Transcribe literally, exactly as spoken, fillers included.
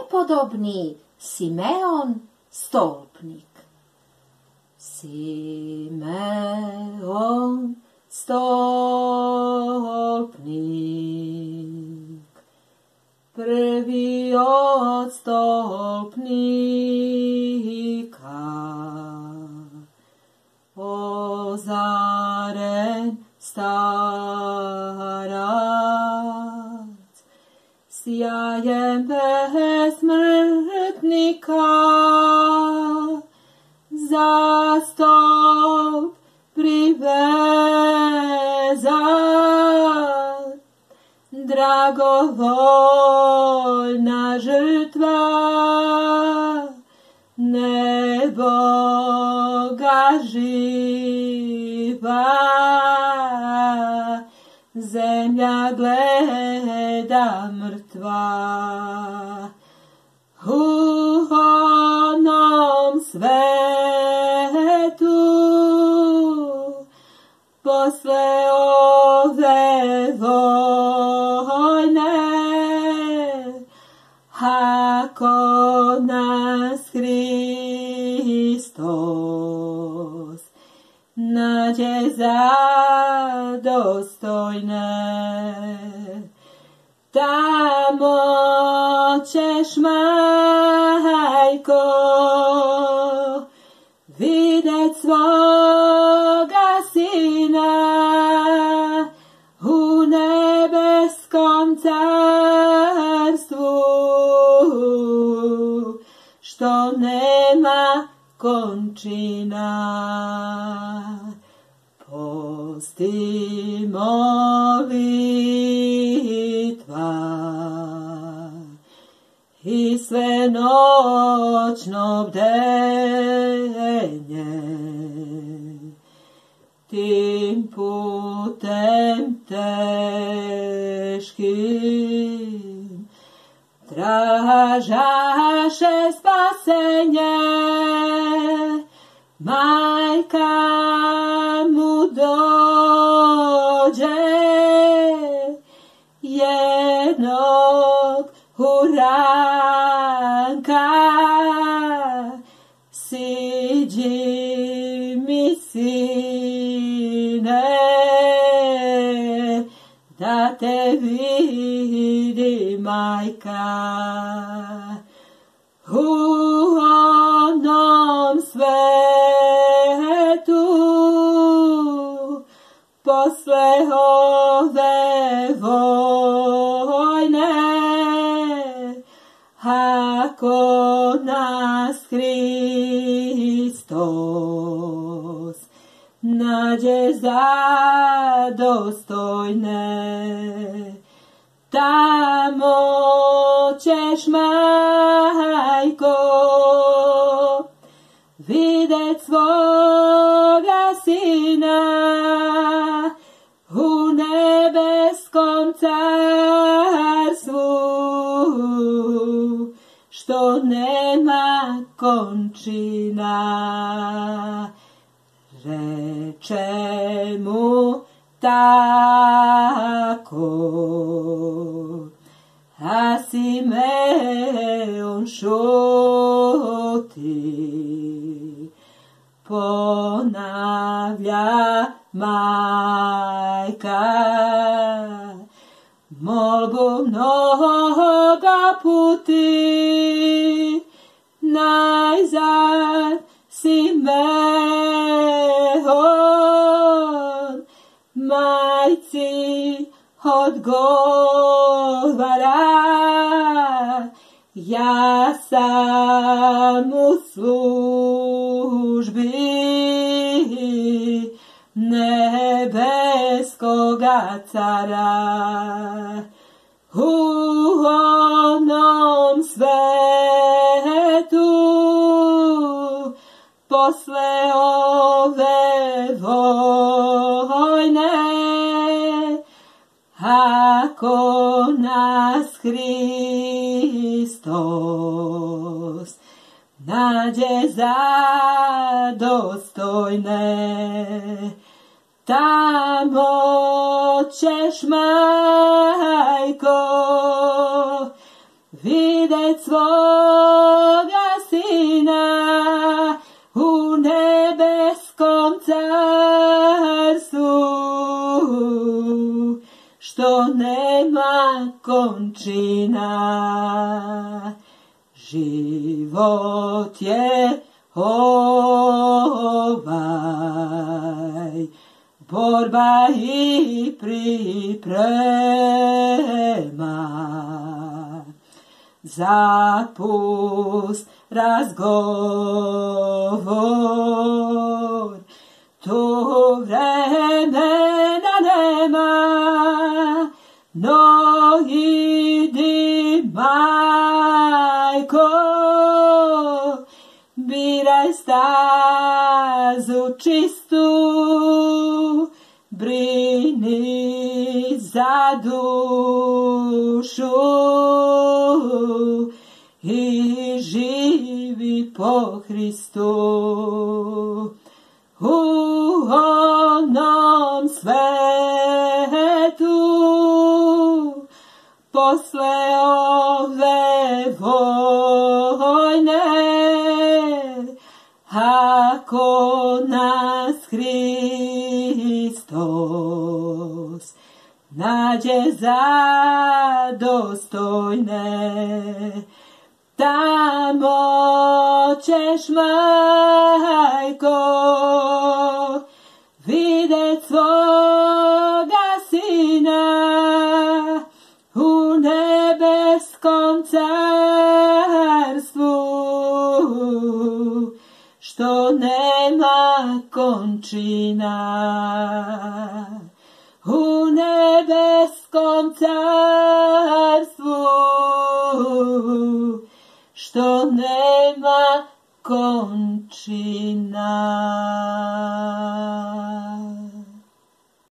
prepodobni Simeon Stolpnik. Simeon Stolpnik, prvi od stolpnika, ozaren starac, sjajem besmrtnika, za stolp privezan, dragovoljna žrtva, nebo ga živa, zemlja gleda mrtva. U onom svetu posle ove vojne, ako nas Hristos nađe za dostojne, tamo ćeš, majko, vidjet svoga sina u nebeskom carstvu, što nema končina. Posti, molitva i svenoćno bdenje, tim putem teškim tražaše spasenje, majka mu dođe jednog uranka, siđi mi sine, da te vidi majka. U onom svetu posle ove vojne, ako nas Hristos nađe za dostojne, tamo ćeš, majko, vidjet svoga sina u nebeskom carstvu, što nema končina. Reče mu tako, a Simeon šuti, ponavlja majka molbu mnoga puti, najzad Simeon majci odgovara, ja sam u službi nebeskoga cara. U onom svetu posle ove vojne, ako nas Hristos nađe za dostojne, tamo ćeš, majko, vidjet svoga Sina u nebeskom carstvu, što nema končina. Život je ovaj, borba i priprema, zapust razgovor, tu vremena nema, no idi majko, biraj stazu čistu, brini za dušu i živi po Hristu. U onom svetu posle ove vojne, ako nas Hristos nađe za dostojne, tamo ćeš, majko, vidjet svoga Sina u nebeskom carstvu, što nema končina. U nebeskom carstvu, što nema končina.